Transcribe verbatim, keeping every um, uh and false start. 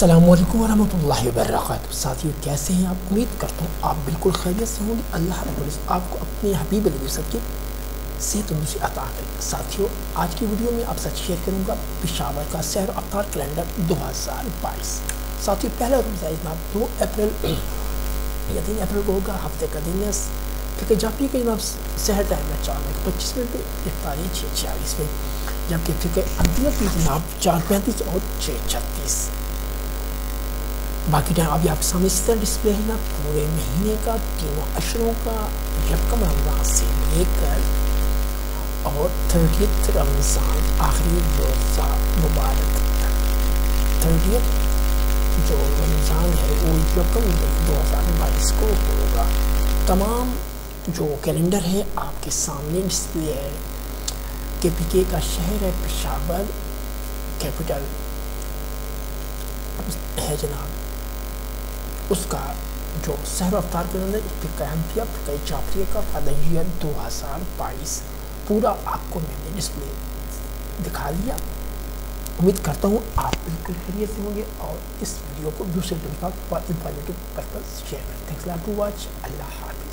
السلام علیکم ورحمۃ اللہ وبرکاتہ۔ ساتھیو کیسے ہیں آپ؟ امید کرتا ہوں آپ بالکل خیریت سے ہوں گے۔ اللہ رب العزت آپ کو اپنے حبیب علیہ وسلم کی صحت تندرستی عطا کرے۔ ساتھیو آج کی ویڈیو میں آپ سے شیئر کروں گا پشاور کا سحر و افطار کیلنڈر دو ہزار بائیس۔ ساتھیو پہلا روز ہے جناب دو اپریل یا تین اپریل کو ہوگا، ہفتے کا دن ہے فقہ جعفری کا جناب سحر ٹائم ہے چار بجے پچیس منٹ پہ، افطاری چھ چھیالیس میں، جبکہ فقہ ادویت میں جناب چار پینتیس اور چھ چھتیس۔ باقی ٹائم ابھی آپ کے سامنے اس طرح ڈسپلے ہے نا، پورے مہینے کا تینوں اشروں کا یکم رمضان سے لے کر اور تھرٹیتھ رمضان آخری روزہ مبارک تھرٹیتھ جو رمضان ہے وہ یکم دو ہزار بائیس کو ہوگا۔ تمام جو کیلنڈر ہے آپ کے سامنے ڈسپلے ہے۔ کے پی کے کا شہر ہے پشاور، کیپٹل ہے جناب، اس کا جو سحر و افطار کے اندر فقہ حنفیہ فقہ جعفریہ کا فدیہ دو ہزار بائیس پورا آپ کو میں نے ڈسپلے دکھا دیا۔ امید کرتا ہوں آپ بالکل خیریت سے ہوں گے اور اس ویڈیو کو دوسرے لوگوں کے ساتھ انفارمیٹیو پرپز شیئر کریں۔ Thanks lot to watch. Allah حافظ۔